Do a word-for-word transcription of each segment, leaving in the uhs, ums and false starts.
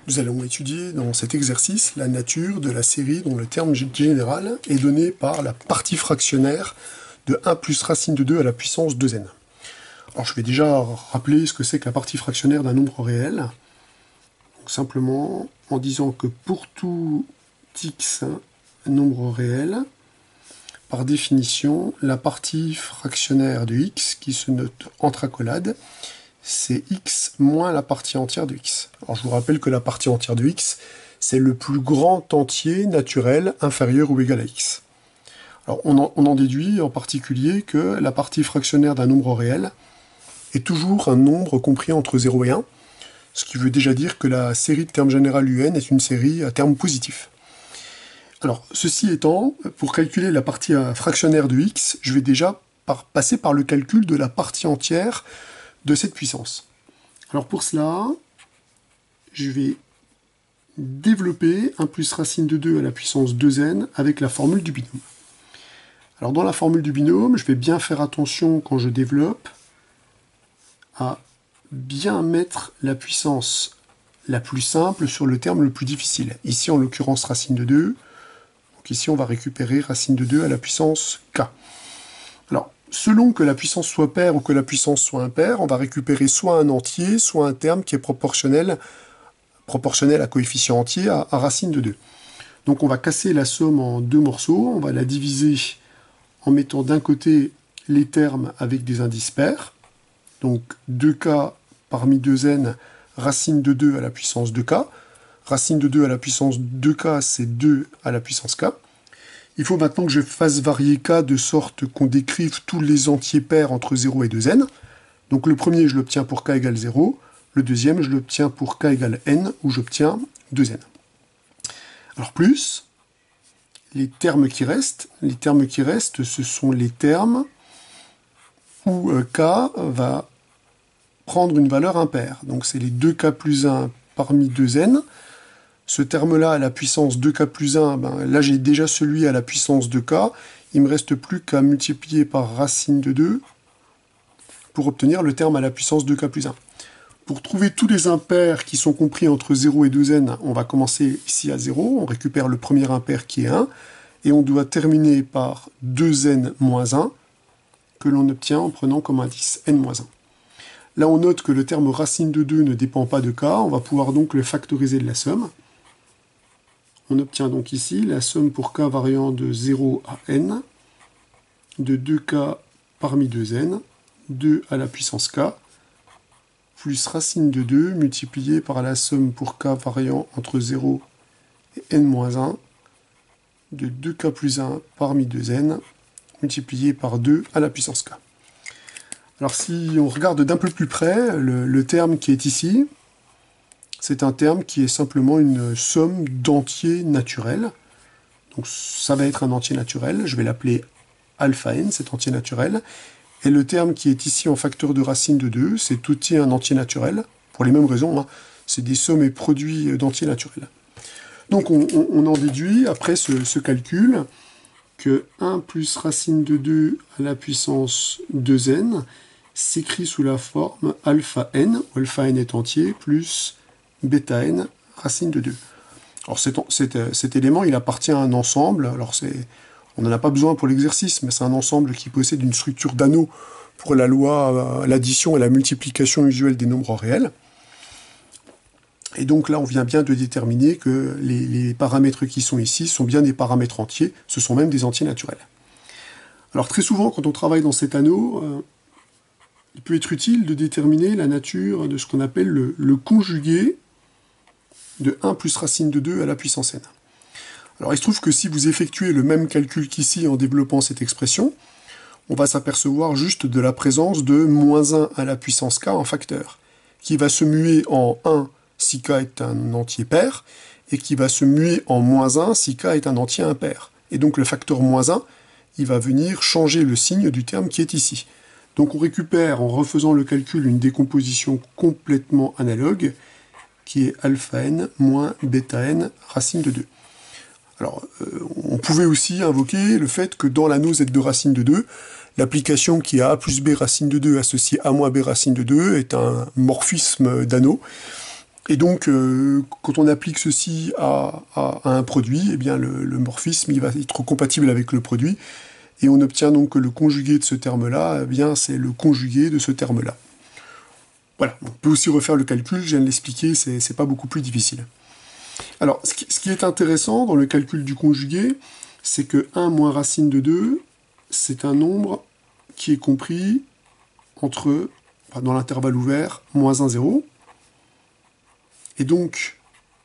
Nous allons étudier dans cet exercice la nature de la série dont le terme général est donné par la partie fractionnaire de un plus racine de deux à la puissance deux n. Alors je vais déjà rappeler ce que c'est que la partie fractionnaire d'un nombre réel. Donc, simplement en disant que pour tout x nombre réel, par définition, la partie fractionnaire de x qui se note entre accolades, c'est x moins la partie entière de x. Alors je vous rappelle que la partie entière de x, c'est le plus grand entier naturel inférieur ou égal à x. Alors on en, on en déduit en particulier que la partie fractionnaire d'un nombre réel est toujours un nombre compris entre zéro et un, ce qui veut déjà dire que la série de termes général U N est une série à termes positifs. Alors, ceci étant, pour calculer la partie fractionnaire de x, je vais déjà par, passer par le calcul de la partie entière de cette puissance. Alors pour cela, je vais développer un plus racine de deux à la puissance deux n avec la formule du binôme. Alors dans la formule du binôme, je vais bien faire attention quand je développe à bien mettre la puissance la plus simple sur le terme le plus difficile. Ici en l'occurrence racine de deux. Donc ici on va récupérer racine de deux à la puissance k. Alors selon que la puissance soit paire ou que la puissance soit impaire, on va récupérer soit un entier, soit un terme qui est proportionnel, proportionnel à coefficient entier à, à racine de deux. Donc on va casser la somme en deux morceaux, on va la diviser en mettant d'un côté les termes avec des indices pairs, donc deux k parmi deux n, racine de deux à la puissance deux k, racine de deux à la puissance deux k, c'est deux à la puissance k. Il faut maintenant que je fasse varier k de sorte qu'on décrive tous les entiers pairs entre zéro et deux n. Donc le premier, je l'obtiens pour k égale zéro. Le deuxième, je l'obtiens pour k égale n, où j'obtiens deux n. Alors plus, les termes qui restent, les termes qui restent, ce sont les termes où k va prendre une valeur impaire. Donc c'est les deux k plus un parmi deux n. Ce terme-là, à la puissance deux k plus un, ben, là j'ai déjà celui à la puissance deux k. Il ne me reste plus qu'à multiplier par racine de deux pour obtenir le terme à la puissance deux k plus un. Pour trouver tous les impairs qui sont compris entre zéro et deux n, on va commencer ici à zéro. On récupère le premier impair qui est un. Et on doit terminer par deux n moins un, que l'on obtient en prenant comme indice n moins un. Là, on note que le terme racine de deux ne dépend pas de k. On va pouvoir donc le factoriser de la somme. On obtient donc ici la somme pour k variant de zéro à n, de deux k parmi deux n, deux à la puissance k, plus racine de deux multiplié par la somme pour k variant entre zéro et n moins un, de deux k plus un parmi deux n, multiplié par deux à la puissance k. Alors si on regarde d'un peu plus près, le, le terme qui est ici, c'est un terme qui est simplement une somme d'entiers naturels. Donc ça va être un entier naturel, je vais l'appeler alpha n, cet entier naturel. Et le terme qui est ici en facteur de racine de deux, c'est aussi un entier naturel, pour les mêmes raisons, hein. C'est des sommes et produits d'entiers naturels. Donc on, on, on en déduit, après ce, ce calcul, que un plus racine de deux à la puissance deux n s'écrit sous la forme alpha n, où alpha n est entier, plus bêta n racine de deux. Alors cet, cet, cet élément, il appartient à un ensemble, alors c'est, on n'en a pas besoin pour l'exercice, mais c'est un ensemble qui possède une structure d'anneau pour la loi, l'addition et la multiplication usuelle des nombres réels. Et donc là, on vient bien de déterminer que les, les paramètres qui sont ici sont bien des paramètres entiers, ce sont même des entiers naturels. Alors très souvent, quand on travaille dans cet anneau, euh, il peut être utile de déterminer la nature de ce qu'on appelle le, le conjugué de un plus racine de deux à la puissance n. Alors il se trouve que si vous effectuez le même calcul qu'ici en développant cette expression, on va s'apercevoir juste de la présence de moins un à la puissance k en facteur, qui va se muer en un si k est un entier pair, et qui va se muer en moins un si k est un entier impair. Et donc le facteur moins un, il va venir changer le signe du terme qui est ici. Donc on récupère, en refaisant le calcul, une décomposition complètement analogue, qui est alpha n moins bêta n racine de deux. Alors, euh, on pouvait aussi invoquer le fait que dans l'anneau z de racine de deux, l'application qui est a plus b racine de deux associée a moins b racine de deux est un morphisme d'anneau. Et donc, euh, quand on applique ceci à, à, à un produit, eh bien le, le morphisme il va être compatible avec le produit, et on obtient donc que le conjugué de ce terme-là, eh bien c'est le conjugué de ce terme-là. Voilà, on peut aussi refaire le calcul, je viens de l'expliquer, c'est pas beaucoup plus difficile. Alors, ce qui, ce qui est intéressant dans le calcul du conjugué, c'est que un moins racine de deux, c'est un nombre qui est compris entre, enfin, dans l'intervalle ouvert, moins un, zéro. Et donc,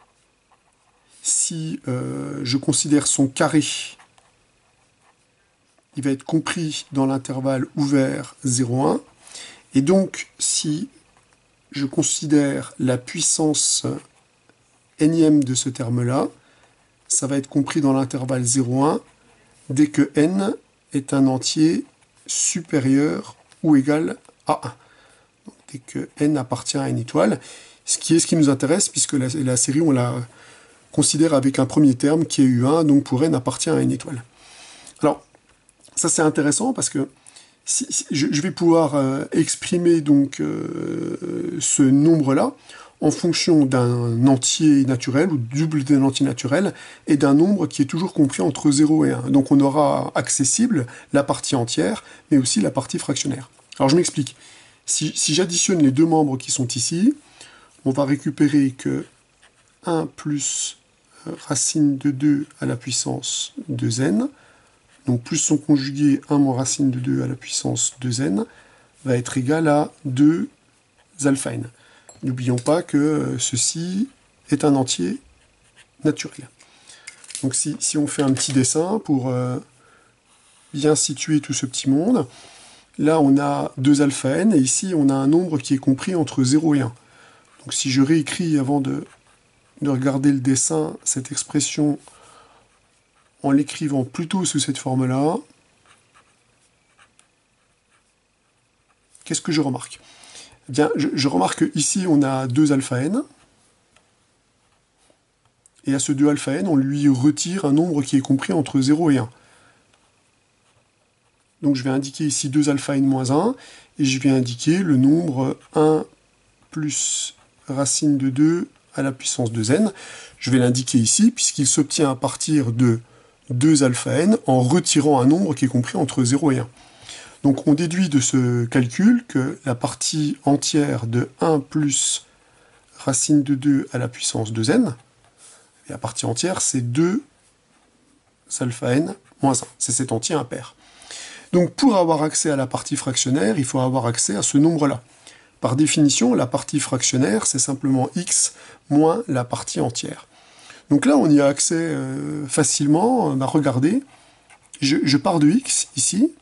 si euh, je considère son carré, il va être compris dans l'intervalle ouvert zéro, un. Et donc, si je considère la puissance énième de ce terme-là, ça va être compris dans l'intervalle zéro, un, dès que n est un entier supérieur ou égal à un. Donc, dès que n appartient à une étoile, ce qui est ce qui nous intéresse, puisque la, la série, on la considère avec un premier terme qui est U un, donc pour n appartient à une étoile. Alors, ça c'est intéressant parce que si, si, je, je vais pouvoir euh, exprimer donc euh, ce nombre-là en fonction d'un entier naturel ou double d'un entier naturel et d'un nombre qui est toujours compris entre zéro et un. Donc on aura accessible la partie entière, mais aussi la partie fractionnaire. Alors je m'explique. Si, si j'additionne les deux membres qui sont ici, on va récupérer que un plus racine de deux à la puissance deux n, donc plus son conjugué un moins racine de deux à la puissance deux n, va être égal à deux alpha n. N'oublions pas que ceci est un entier naturel. Donc si, si on fait un petit dessin pour euh, bien situer tout ce petit monde, là on a deux alpha n, et ici on a un nombre qui est compris entre zéro et un. Donc si je réécris avant de, de regarder le dessin, cette expression en l'écrivant plutôt sous cette forme-là, qu'est-ce que je remarque? Eh bien, je, je remarque qu'ici, on a deux alpha n, et à ce deux alpha n, on lui retire un nombre qui est compris entre zéro et un. Donc je vais indiquer ici deux alpha n moins un, et je vais indiquer le nombre un plus racine de deux à la puissance deux n. Je vais l'indiquer ici, puisqu'il s'obtient à partir de deux alpha n en retirant un nombre qui est compris entre zéro et un. Donc on déduit de ce calcul que la partie entière de un plus racine de deux à la puissance deux n, et la partie entière c'est deux alpha n moins un, c'est cet entier impair. Donc pour avoir accès à la partie fractionnaire, il faut avoir accès à ce nombre-là. Par définition, la partie fractionnaire, c'est simplement x moins la partie entière. Donc là, on y a accès euh, facilement. Bah, regardez, je, je pars de x, ici.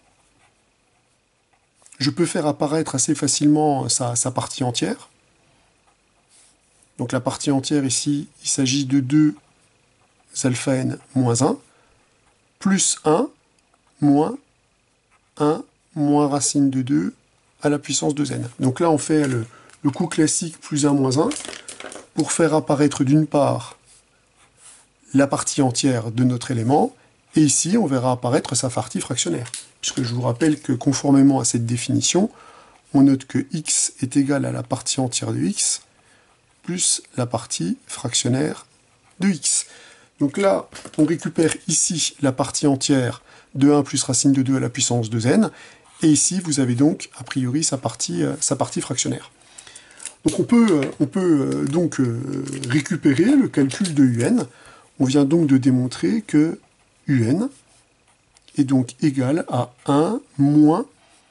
Je peux faire apparaître assez facilement sa, sa partie entière. Donc la partie entière, ici, il s'agit de deux alpha n moins un, plus un, moins un, moins racine de deux, à la puissance deux n. Donc là, on fait le, le coup classique plus un moins un, pour faire apparaître d'une part la partie entière de notre élément, et ici, on verra apparaître sa partie fractionnaire. Puisque je vous rappelle que conformément à cette définition, on note que x est égal à la partie entière de x, plus la partie fractionnaire de x. Donc là, on récupère ici la partie entière de un plus racine de deux à la puissance deux n, et ici, vous avez donc, a priori, sa partie, euh, sa partie fractionnaire. Donc on peut, euh, on peut euh, donc euh, récupérer le calcul de un. On vient donc de démontrer que un est donc égal à un moins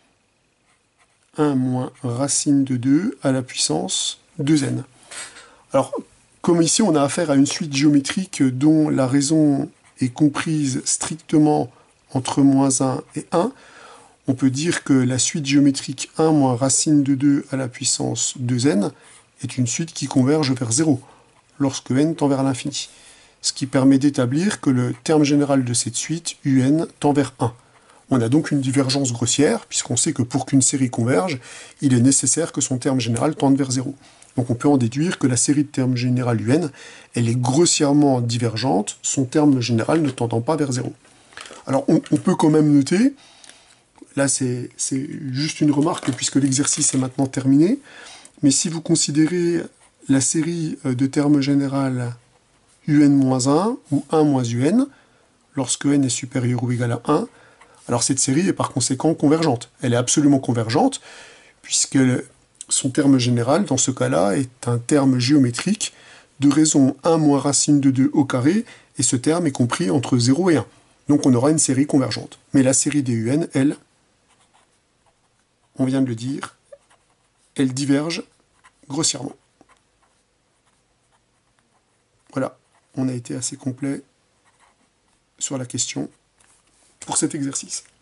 un moins racine de deux à la puissance deux n. Alors, comme ici, on a affaire à une suite géométrique dont la raison est comprise strictement entre moins un et un, on peut dire que la suite géométrique un moins racine de deux à la puissance deux n est une suite qui converge vers zéro, lorsque n tend vers l'infini. Ce qui permet d'établir que le terme général de cette suite, un, tend vers un. On a donc une divergence grossière, puisqu'on sait que pour qu'une série converge, il est nécessaire que son terme général tende vers zéro. Donc on peut en déduire que la série de termes général un, elle est grossièrement divergente, son terme général ne tendant pas vers zéro. Alors on, on peut quand même noter, là c'est juste une remarque puisque l'exercice est maintenant terminé, mais si vous considérez la série de termes général un moins un ou un moins un, lorsque n est supérieur ou égal à un, alors cette série est par conséquent convergente. Elle est absolument convergente, puisque son terme général, dans ce cas-là, est un terme géométrique de raison un moins racine de deux au carré, et ce terme est compris entre zéro et un. Donc on aura une série convergente. Mais la série des un, elle, on vient de le dire, elle diverge grossièrement. Voilà, on a été assez complet sur la question pour cet exercice.